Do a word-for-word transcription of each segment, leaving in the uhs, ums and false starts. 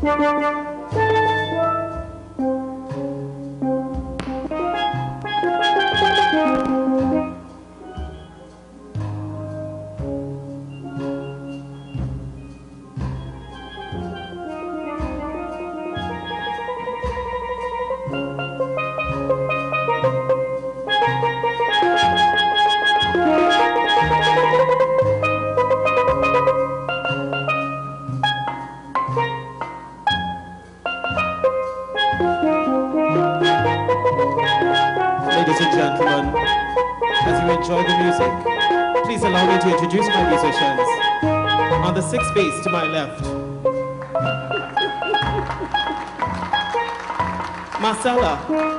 Ladies and gentlemen, as you enjoy the music, please allow me to introduce my musicians. On the sixth bass to my left, Marcella.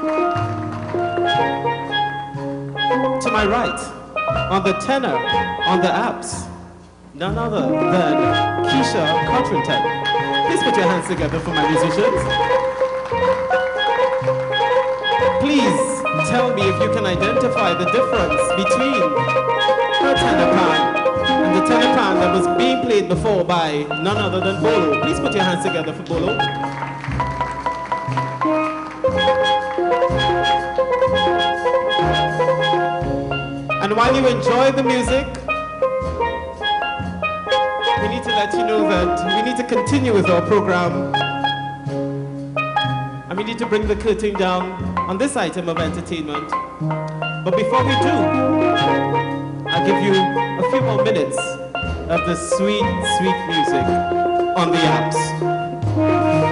To my right, on the tenor, on the apps, none other than Keisha Cotrington. Please put your hands together for my musicians. Please tell me if you can identify the difference between her tenor pan and the tenor pan that was being played before by none other than Bolo. Please put your hands together for Bolo. And while you enjoy the music, we need to let you know that we need to continue with our program. And we need to bring the curtain down on this item of entertainment. But before we do, I'll give you a few more minutes of the sweet, sweet music on the apps.